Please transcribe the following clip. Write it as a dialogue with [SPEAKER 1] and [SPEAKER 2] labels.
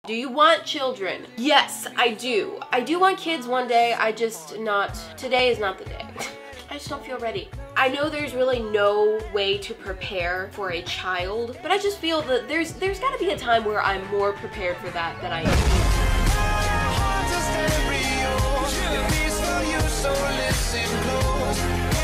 [SPEAKER 1] Do you want children? Yes, I do. I do want kids one day. Today is not the day. I just don't feel ready. I know there's really no way to prepare for a child, but I just feel that there's gotta be a time where I'm more prepared for that than I am.